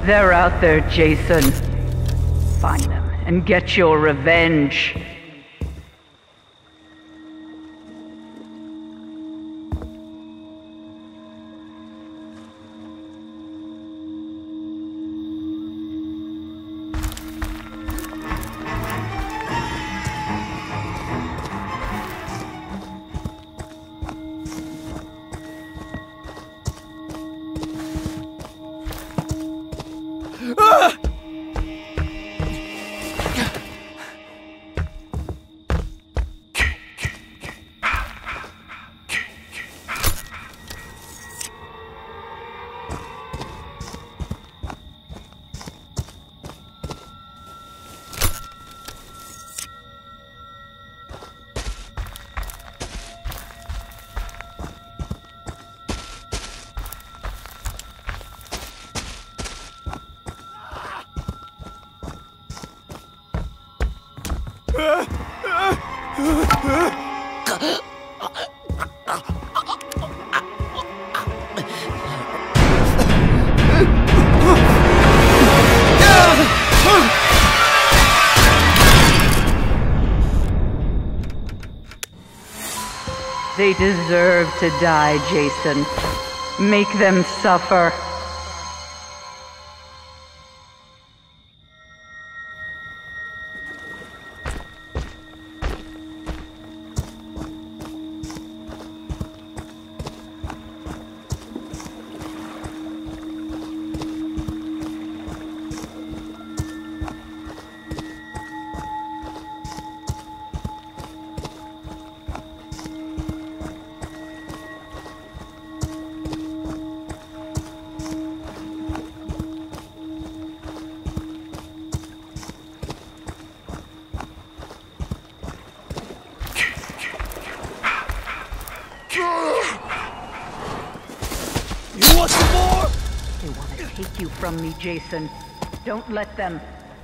They're out there, Jason. Find them and get your revenge. They deserve to die, Jason. Make them suffer. You want some more? They want to take you from me, Jason. Don't let them.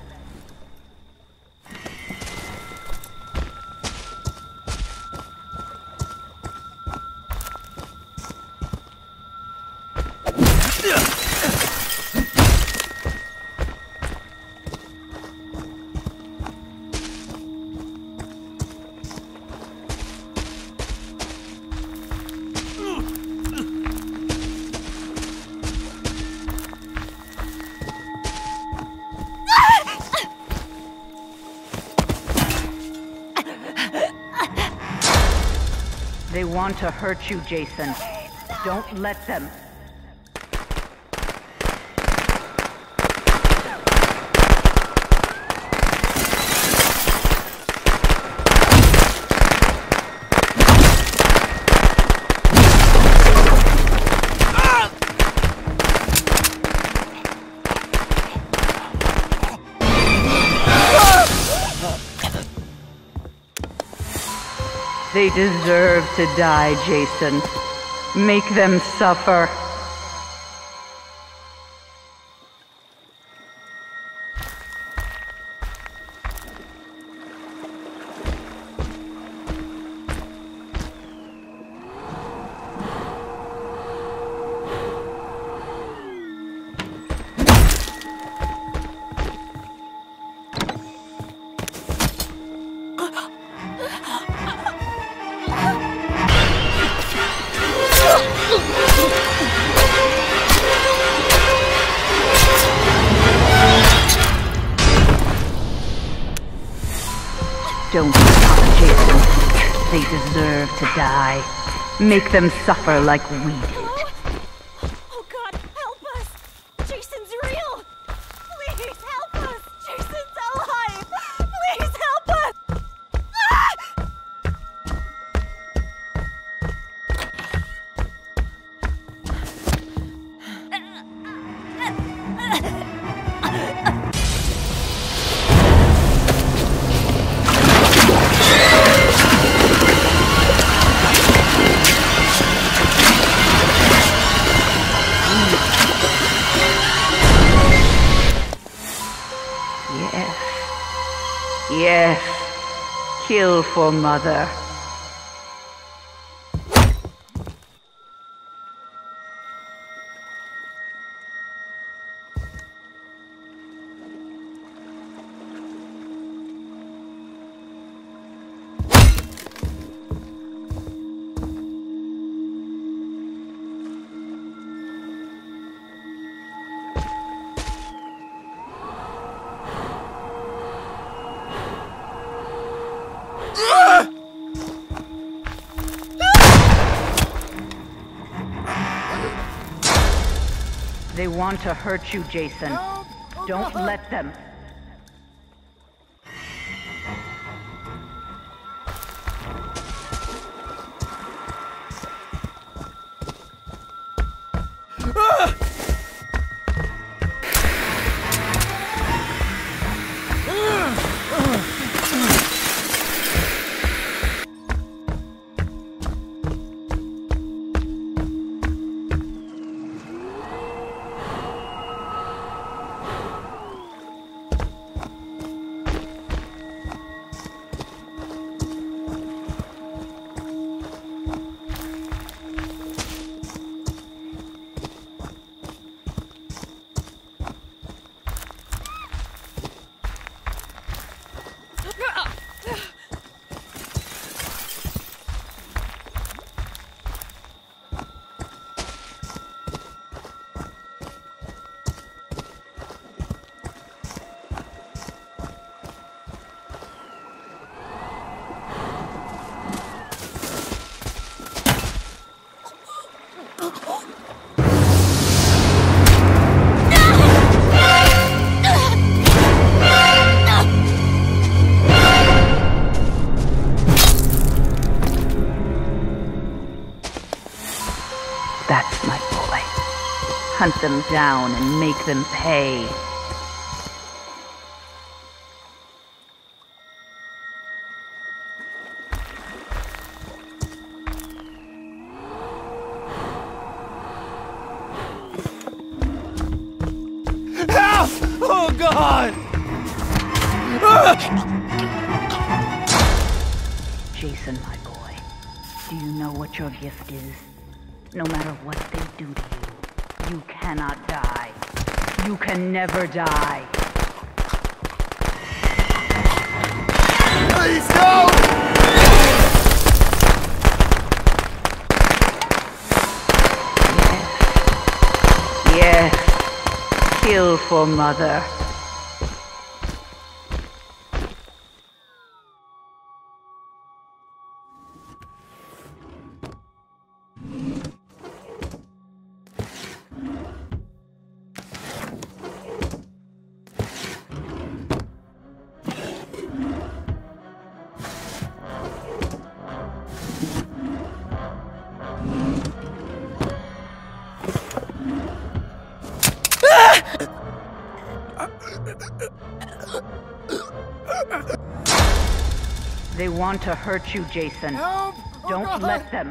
They want to hurt you, Jason. Don't let them. They deserve to die, Jason. Make them suffer. Don't stop, Jason. They deserve to die. Make them suffer like we did. Oh God, help us! Jason's real! Please help us! Jason's alive! Please help us! Ah! Yes. Kill for Mother. They want to hurt you, Jason. Help! Oh, Don't God. let them. That's my boy. Hunt them down and make them pay. Help! Oh, God! Jason, my boy, do you know what your gift is? No matter what they do to you, you cannot die. You can never die. Please, no! Yes. Kill for Mother. They want to hurt you, Jason. Help! Oh, Don't God. let them.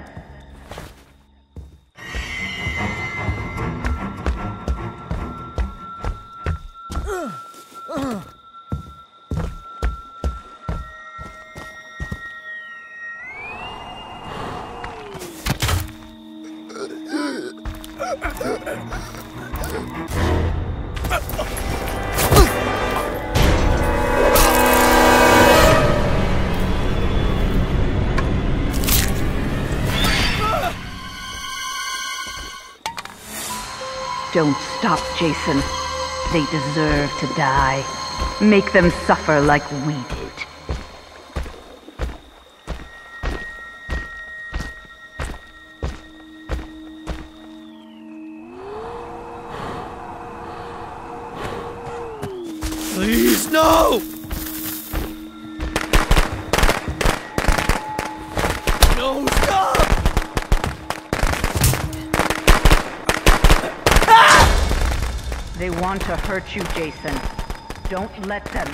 Don't stop, Jason. They deserve to die. Make them suffer like we did. Please, no! No, stop! They want to hurt you, Jason. Don't let them.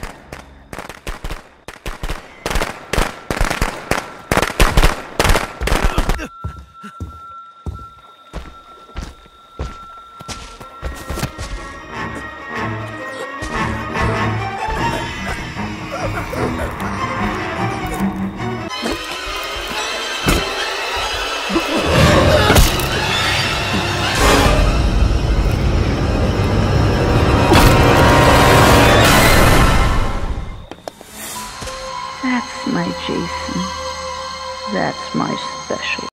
That's my Jason. That's my special.